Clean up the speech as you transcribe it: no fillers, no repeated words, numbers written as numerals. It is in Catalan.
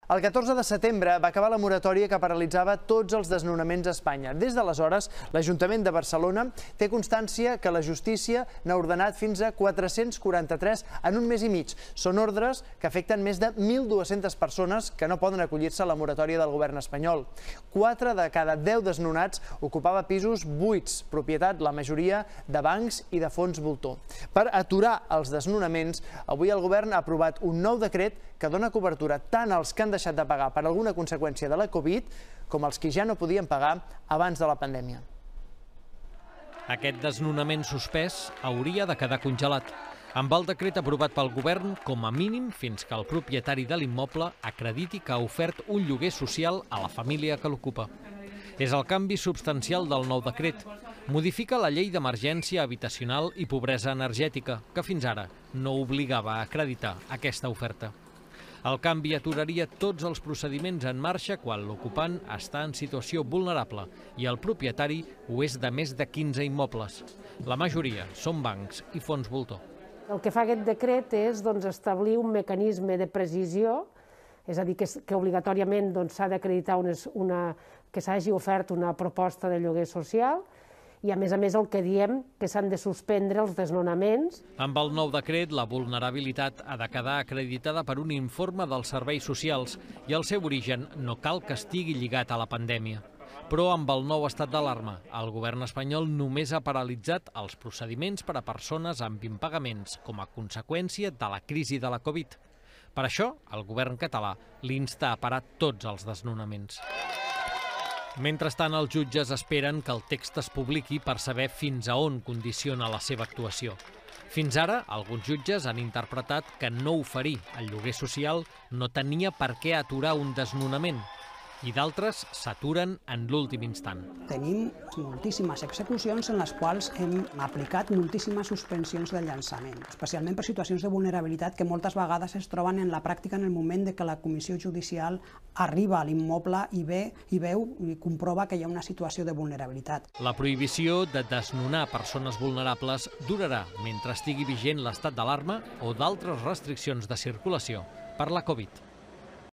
El 14 de setembre va acabar la moratòria que paralitzava tots els desnonaments a Espanya. Des d'aleshores, l'Ajuntament de Barcelona té constància que la justícia n'ha ordenat fins a 443 en un mes i mig. Són ordres que afecten més de 1.200 persones que no poden acollir-se a la moratòria del govern espanyol. 4 de cada 10 desnonats ocupava pisos buits, propietat la majoria de bancs i de fons voltor. Per aturar els desnonaments, avui el govern ha aprovat un nou decret que dona cobertura tant als que han deixat de pagar per alguna conseqüència de la Covid com als que ja no podien pagar abans de la pandèmia. Aquest desnonament suspès hauria de quedar congelat. Amb el decret aprovat pel govern, com a mínim fins que el propietari de l'immoble acrediti que ha ofert un lloguer social a la família que l'ocupa. És el canvi substancial del nou decret. Modifica la llei d'emergència habitacional i pobresa energètica, que fins ara no obligava a acreditar aquesta oferta. El canvi aturaria tots els procediments en marxa quan l'ocupant està en situació vulnerable i el propietari ho és de més de 15 immobles. La majoria són bancs i fons voltor. El que fa aquest decret és establir un mecanisme de precisió, és a dir, que obligatòriament s'ha d'acreditar que s'hagi ofert una proposta de lloguer social i, a més, el que diem que s'han de suspendre els desnonaments. Amb el nou decret, la vulnerabilitat ha de quedar acreditada per un informe dels serveis socials i el seu origen no cal que estigui lligat a la pandèmia. Però amb el nou estat d'alarma, el govern espanyol només ha paralitzat els procediments per a persones amb impagaments com a conseqüència de la crisi de la Covid. Per això, el govern català l'insta a parar tots els desnonaments. Mentrestant, els jutges esperen que el text es publiqui per saber fins a on condiciona la seva actuació. Fins ara, alguns jutges han interpretat que no oferir el lloguer social no tenia per què aturar un desnonament, i d'altres s'aturen en l'últim instant. Tenim moltíssimes execucions en les quals hem aplicat moltíssimes suspensions de llançament, especialment per situacions de vulnerabilitat que moltes vegades es troben en la pràctica en el moment que la comissió judicial arriba a l'immoble i veu i comprova que hi ha una situació de vulnerabilitat. La prohibició de desnonar persones vulnerables durarà mentre estigui vigent l'estat d'alarma o d'altres restriccions de circulació per la Covid.